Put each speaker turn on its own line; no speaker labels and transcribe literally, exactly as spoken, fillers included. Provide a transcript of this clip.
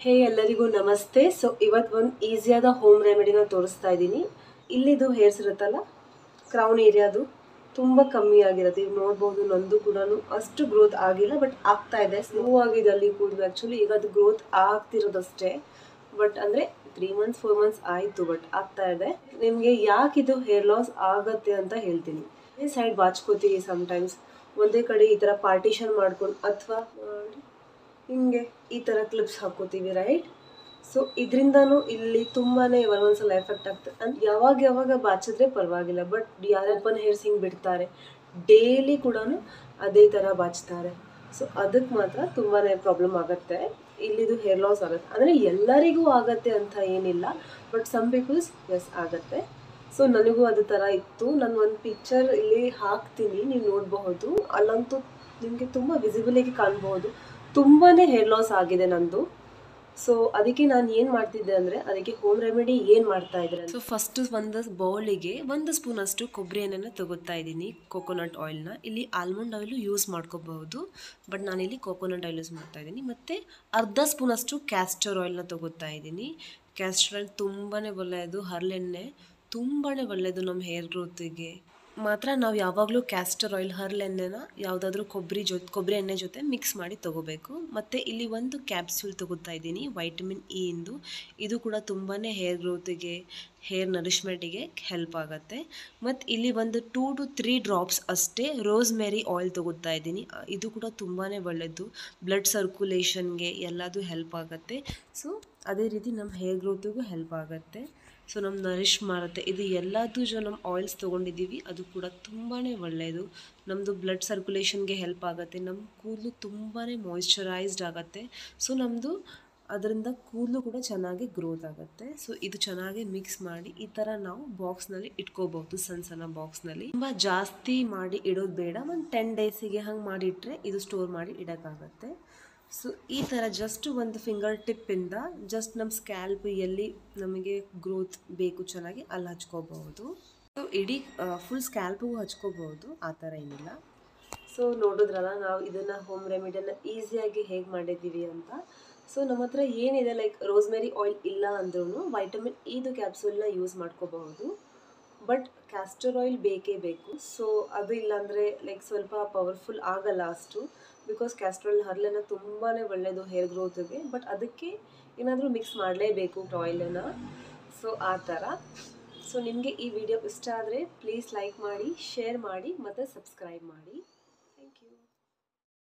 ಹೇ ಎಲ್ಲರಿಗೂ ನಮಸ್ತೆ. ಸೊ ಇವತ್ತು ಒಂದು ಈಸಿಯಾದ ಹೋಮ್ ರೆಮಿಡಿನ ತೋರಿಸ್ತಾ ಇದ್ದೀನಿ. ಇಲ್ಲಿದು ಹೇರ್ಸ್ ಇರುತ್ತಲ್ಲ, ಕ್ರೌನ್ ಏರಿಯಾದು ತುಂಬ ಕಮ್ಮಿ ಆಗಿರುತ್ತೆ. ಈಗ ನೋಡ್ಬೋದು, ನಂದು ಕೂಡ ಅಷ್ಟು ಗ್ರೋತ್ ಆಗಿಲ್ಲ, ಬಟ್ ಆಗ್ತಾ ಇದೆ. ಸ್ಲೋ ಆಗಿದೆ ಅಲ್ಲಿ ಕೂದಲು. ಆ್ಯಕ್ಚುಲಿ ಈಗ ಅದು ಗ್ರೋತ್ ಆಗ್ತಿರೋದಷ್ಟೇ, ಬಟ್ ಅಂದರೆ ತ್ರೀ ಮಂತ್ಸ್ ಫೋರ್ ಮಂತ್ಸ್ ಆಯಿತು, ಬಟ್ ಆಗ್ತಾ ಇದೆ. ನಿಮಗೆ ಯಾಕಿದು ಹೇರ್ ಲಾಸ್ ಆಗುತ್ತೆ ಅಂತ ಹೇಳ್ತೀನಿ. ಈ ಸೈಡ್ ಬಾಚ್ಕೋತೀವಿ ಸಮ್ಟೈಮ್ಸ್, ಒಂದೇ ಕಡೆ ಈ ಥರ ಪಾರ್ಟಿಷನ್ ಮಾಡ್ಕೊಂಡು ಅಥವಾ ಹಿಂಗೆ ಈ ಥರ ಕ್ಲಿಪ್ಸ್ ಹಾಕೋತೀವಿ, ರೈಟ್? ಸೊ ಇದರಿಂದನೂ ಇಲ್ಲಿ ತುಂಬಾ ಒಂದೊಂದ್ಸಲ ಎಫೆಕ್ಟ್ ಆಗ್ತದೆ. ಅಂದ್ರೆ ಯಾವಾಗ ಯಾವಾಗ ಬಾಚಿದ್ರೆ ಪರವಾಗಿಲ್ಲ, ಬಟ್ ಯಾರು ಓಪನ್ ಹೇರ್ಸ್ ಹಿಂಗೆ ಬಿಡ್ತಾರೆ, ಡೈಲಿ ಕೂಡ ಅದೇ ಥರ ಬಾಚ್ತಾರೆ. ಸೊ ಅದಕ್ಕೆ ಮಾತ್ರ ತುಂಬಾ ಪ್ರಾಬ್ಲಮ್ ಆಗುತ್ತೆ. ಇಲ್ಲಿದು ಹೇರ್ ಲಾಸ್ ಆಗುತ್ತೆ. ಅಂದರೆ ಎಲ್ಲರಿಗೂ ಆಗತ್ತೆ ಅಂತ ಏನಿಲ್ಲ, ಬಟ್ ಸಮ್ ಪೀಪಲ್ಸ್ ಎಸ್ ಆಗುತ್ತೆ. ಸೊ ನನಗೂ ಅದು ಥರ ಇತ್ತು. ನಾನು ಒಂದು ಪಿಕ್ಚರ್ ಇಲ್ಲಿ ಹಾಕ್ತೀನಿ, ನೀವು ನೋಡಬಹುದು. ಅಲ್ಲಂತೂ ನಿಮಗೆ ತುಂಬ ವಿಸಿಬಲಾಗಿ ಕಾಣಬಹುದು. ತುಂಬಾ ಹೇರ್ ಲಾಸ್ ಆಗಿದೆ ನಂದು. ಸೊ ಅದಕ್ಕೆ ನಾನು ಏನು ಮಾಡ್ತಿದ್ದೆ ಅಂದರೆ, ಅದಕ್ಕೆ ಹೋಮ್ ರೆಮಿಡಿ ಏನು ಮಾಡ್ತಾ ಇದ್ರೆ, ಸೊ ಫಸ್ಟು ಒಂದು ಬೌಲಿಗೆ ಒಂದು ಸ್ಪೂನ್ ಅಷ್ಟು ಕೊಬ್ಬರಿ ಎಣ್ಣೆನ ತಗೋತಾ ಇದ್ದೀನಿ, ಕೋಕೋನಟ್ ಆಯಿಲ್ನ. ಇಲ್ಲಿ ಆಲ್ಮಂಡ್ ಆಯಿಲು ಯೂಸ್ ಮಾಡ್ಕೋಬಹುದು, ಬಟ್ ನಾನಿಲ್ಲಿ ಕೋಕೋನಟ್ ಆಯಿಲ್ ಯೂಸ್ ಮಾಡ್ತಾ ಇದ್ದೀನಿ. ಮತ್ತು ಅರ್ಧ ಸ್ಪೂನ್ ಅಷ್ಟು ಕ್ಯಾಸ್ಟರ್ ಆಯಿಲ್ನ ತಗೋತಾ ಇದ್ದೀನಿ. ಕ್ಯಾಸ್ಟರ್ ಆಯಿಲ್ ತುಂಬಾ ಒಳ್ಳೆಯದು, ಹರಳೆಣ್ಣೆ ತುಂಬಾ ಒಳ್ಳೆಯದು ನಮ್ಮ ಹೇರ್ ಗ್ರೋತಿಗೆ. ಮಾತ್ರ ನಾವು ಯಾವಾಗಲೂ ಕ್ಯಾಸ್ಟರ್ ಆಯಿಲ್, ಹರಳೆಣ್ಣೆನ ಯಾವುದಾದ್ರೂ ಕೊಬ್ಬರಿ ಜೊತೆ ಕೊಬ್ಬರಿ ಎಣ್ಣೆ ಜೊತೆ ಮಿಕ್ಸ್ ಮಾಡಿ ತೊಗೋಬೇಕು. ಮತ್ತು ಇಲ್ಲಿ ಒಂದು ಕ್ಯಾಪ್ಸ್ಯೂಲ್ ತೊಗೋತಾ ಇದ್ದೀನಿ, ವೈಟಮಿನ್ ಇ ಇಂದು. ಇದು ಕೂಡ ತುಂಬಾ ಹೇರ್ ಗ್ರೋತಿಗೆ, ಹೇರ್ ನರಿಶ್ಮೆಂಟಿಗೆ ಹೆಲ್ಪ್ ಆಗುತ್ತೆ. ಮತ್ತು ಇಲ್ಲಿ ಒಂದು ಟೂ ಟು ತ್ರೀ ಡ್ರಾಪ್ಸ್ ಅಷ್ಟೇ ರೋಸ್ಮೆರಿ ಆಯಿಲ್ ತೊಗೋತಾ ಇದ್ದೀನಿ. ಇದು ಕೂಡ ತುಂಬಾ ಒಳ್ಳೆಯದು, ಬ್ಲಡ್ ಸರ್ಕ್ಯುಲೇಷನ್ಗೆ ಎಲ್ಲದೂ ಹೆಲ್ಪ್ ಆಗುತ್ತೆ. ಸೊ ಅದೇ ರೀತಿ ನಮ್ಮ ಹೇರ್ ಗ್ರೋತಿಗೂ ಹೆಲ್ಪ್ ಆಗುತ್ತೆ. ಸೊ ನಮ್ಮ ನರಿಶ್ ಮಾಡುತ್ತೆ. ಇದು ಎಲ್ಲದೂ ಜೊ ನಮ್ಮ ಆಯಿಲ್ಸ್ ತೊಗೊಂಡಿದ್ದೀವಿ, ಅದು ಕೂಡ ತುಂಬಾ ಒಳ್ಳೆಯದು. ನಮ್ಮದು ಬ್ಲಡ್ ಸರ್ಕ್ಯುಲೇಷನ್ಗೆ ಹೆಲ್ಪ್ ಆಗುತ್ತೆ. ನಮ್ಮ ಕೂದಲು ತುಂಬಾ ಮಾಯಿಶ್ಚರೈಸ್ಡ್ ಆಗುತ್ತೆ. ಸೊ ನಮ್ಮದು ಅದರಿಂದ ಕೂದಲು ಕೂಡ ಚೆನ್ನಾಗಿ ಗ್ರೋತ್ ಆಗುತ್ತೆ. ಸೊ ಇದು ಚೆನ್ನಾಗಿ ಮಿಕ್ಸ್ ಮಾಡಿ ಈ ಥರ ನಾವು ಬಾಕ್ಸ್ನಲ್ಲಿ ಇಟ್ಕೋಬಹುದು, ಸಣ್ಣ ಸಣ್ಣ ಬಾಕ್ಸ್ನಲ್ಲಿ. ತುಂಬ ಜಾಸ್ತಿ ಮಾಡಿ ಇಡೋದು ಬೇಡ, ಒಂದು ಟೆನ್ ಡೇಸಿಗೆ ಹಂಗೆ ಮಾಡಿಟ್ರೆ ಇದು ಸ್ಟೋರ್ ಮಾಡಿ ಇಡೋಕ್ಕಾಗತ್ತೆ. ಸೊ ಈ ಥರ ಜಸ್ಟ್ ಒಂದು ಫಿಂಗರ್ ಟಿಪ್ಪಿಂದ ಜಸ್ಟ್ ನಮ್ಮ ಸ್ಕ್ಯಾಲ್ಪ್ ಎಲ್ಲಿ ನಮಗೆ ಗ್ರೋತ್ ಬೇಕು ಚೆನ್ನಾಗಿ ಅಲ್ಲಿ ಹಚ್ಕೋಬಹುದು. ಸೊ ಇಡೀ ಫುಲ್ ಸ್ಕ್ಯಾಲ್ಪಿಗೂ ಹಚ್ಕೋಬಹುದು, ಆ ಥರ ಏನಿಲ್ಲ. ಸೊ ನೋಡಿದ್ರಲ್ಲ, ನಾವು ಇದನ್ನು ಹೋಮ್ ರೆಮಿಡಿಯನ್ನು ಈಸಿಯಾಗಿ ಹೇಗೆ ಮಾಡಿದ್ದೀವಿ ಅಂತ. ಸೊ ನಮ್ಮ ಹತ್ರ ಏನಿದೆ, ಲೈಕ್ ರೋಸ್ಮೆರಿ ಆಯಿಲ್ ಇಲ್ಲ ಅಂದ್ರೂ ವೈಟಮಿನ್ ಇದು ಕ್ಯಾಪ್ಸೂಲ್ನ ಯೂಸ್ ಮಾಡ್ಕೋಬಹುದು, ಬಟ್ ಕ್ಯಾಸ್ಟರ್ ಆಯಿಲ್ ಬೇಕೇ ಬೇಕು. ಸೊ ಅದು ಇಲ್ಲಾಂದರೆ ಲೈಕ್ ಸ್ವಲ್ಪ ಪವರ್ಫುಲ್ ಆಗಲ್ಲ ಅಷ್ಟು, ಬಿಕಾಸ್ ಕ್ಯಾಸ್ಟರ್ ಆಯಿಲ್ ಹರಳೆಣ್ಣೆ ತುಂಬಾ ಒಳ್ಳೆಯದು ಹೇರ್ ಗ್ರೋತ್ಗೆ, ಬಟ್ ಅದಕ್ಕೆ ಏನಾದರೂ ಮಿಕ್ಸ್ ಮಾಡಲೇಬೇಕು ಆಯಿಲನ್ನು. ಸೊ ಆ ಥರ. ಸೊ ನಿಮಗೆ ಈ ವಿಡಿಯೋ ಇಷ್ಟ ಆದರೆ ಪ್ಲೀಸ್ ಲೈಕ್ ಮಾಡಿ, ಶೇರ್ ಮಾಡಿ ಮತ್ತು ಸಬ್ಸ್ಕ್ರೈಬ್ ಮಾಡಿ.